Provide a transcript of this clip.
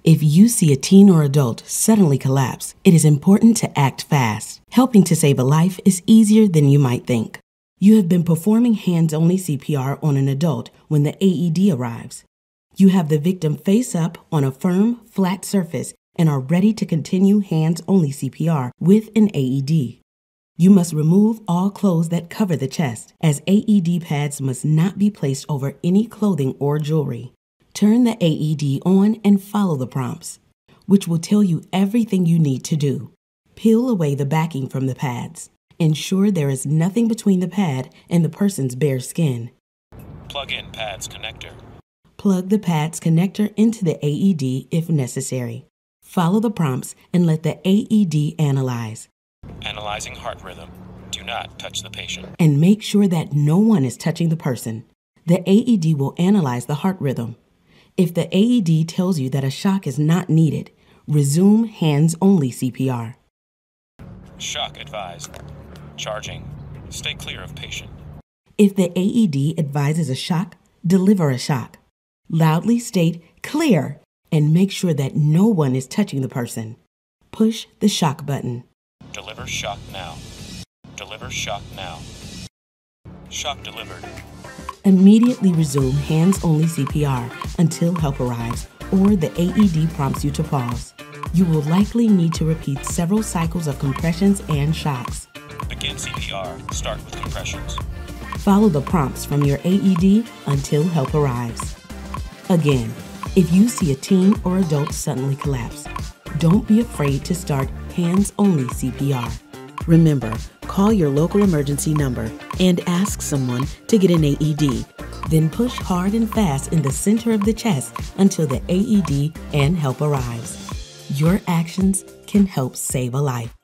If you see a teen or adult suddenly collapse, it is important to act fast. Helping to save a life is easier than you might think. You have been performing hands-only CPR on an adult when the AED arrives. You have the victim face up on a firm, flat surface and are ready to continue hands-only CPR with an AED. You must remove all clothes that cover the chest, as AED pads must not be placed over any clothing or jewelry. Turn the AED on and follow the prompts, which will tell you everything you need to do. Peel away the backing from the pads. Ensure there is nothing between the pad and the person's bare skin. Plug in pads connector. Plug the pads connector into the AED if necessary. Follow the prompts and let the AED analyze. Analyzing heart rhythm. Do not touch the patient. And make sure that no one is touching the person. The AED will analyze the heart rhythm. If the AED tells you that a shock is not needed, resume hands-only CPR. Shock advised. Charging. Stay clear of patient. If the AED advises a shock, deliver a shock. Loudly state "clear" and make sure that no one is touching the person. Push the shock button. Deliver shock now. Deliver shock now. Shock delivered. Immediately resume hands-only CPR until help arrives or the AED prompts you to pause. You will likely need to repeat several cycles of compressions and shocks. Begin CPR. Start with compressions. Follow the prompts from your AED until help arrives. Again, if you see a teen or adult suddenly collapse, don't be afraid to start hands-only CPR. Remember, call your local emergency number and ask someone to get an AED. Then push hard and fast in the center of the chest until the AED and help arrives. Your actions can help save a life.